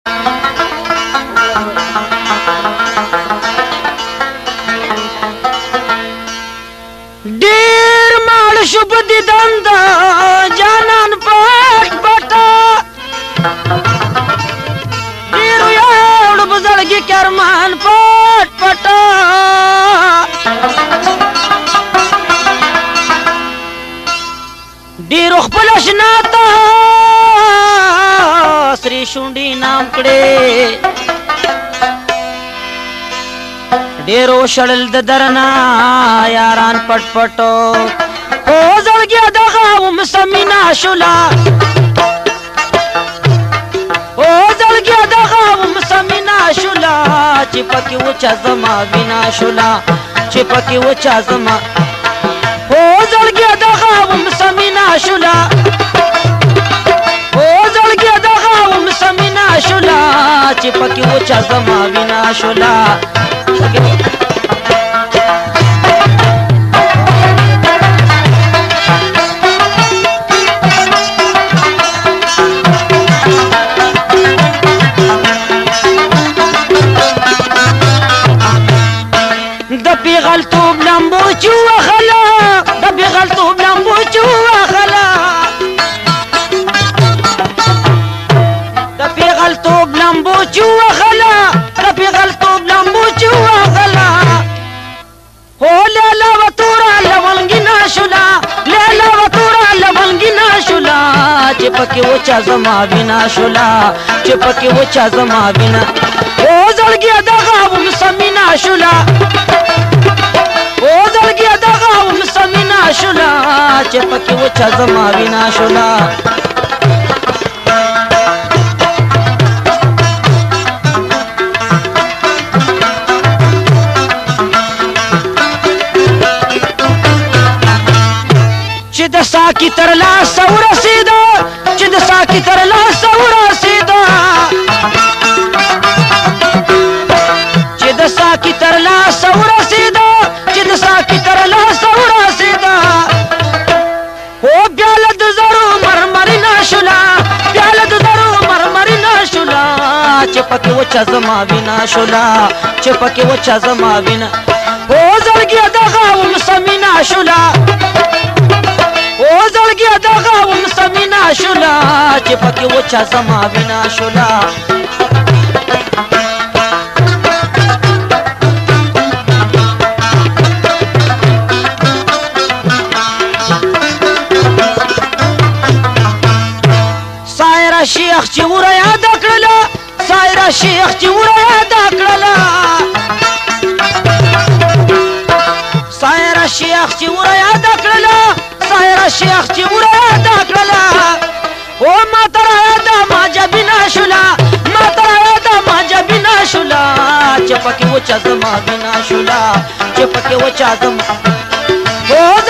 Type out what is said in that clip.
ډیر مال شو په دیدن د جانان پټ پټا ډیر یوړ بزړګي کرمان پټ پټا ډیر خپل شناته سری شونډي نام کړي ډیرو شړل د درنا یاران پټ پټو او زړګي دغه مسمینا شولا او زړګي دغه مسمینا شولا چې پکې وچا زما وینا شولا چې پکې وچا زما او زړګي دغه مسمینا شولا او زړګي دغه مسمینا شولا چې پکې وچا زما وینا شولا د پیغلتوب لمبو چوخلا د پیغلتوب لمبو چوخلا د پیغلتوب لمبو چوخلا د پیغلتوب لمبو چوخلا هو لالا وتورا لونګینا شولا لالا وتورا لونګینا شولا چې پکې وچا زما وینا شولا چې پکې وچا زما وینا او زړګي دغه مسمینا شولا او زړګي دغه مسمینا شولا چې پکې وچا زما وینا شولا چې د ساکی تر لاس ورسېده چې د ساکی تر لاس ورسېده چې د ساکی تر لاس ورسېده چې د ساکی تر لاس ورسېده او پیاله د زرو مرمرینه شولا پیاله د زرو مرمرینه شولا چې پکې وچا زما وینا شولا چې پکې وچا زما وینا او زړګي دغه مسمینا شولا او زړګي دغه مسمینا شولا چې پکې وچا زما وینا شولا سایرا شیخ چې ور یاد کړله سایرا شیخ چې ور یاد کړله سایرا شیخ چې ور یاد کړله سایرا شیخ چې ور یاد کړله او ما تر یاد ما جبینا شولا ما تر یاد ما جبینا شولا چې پکې وچا زما وینا شولا چې پکې وچا زما او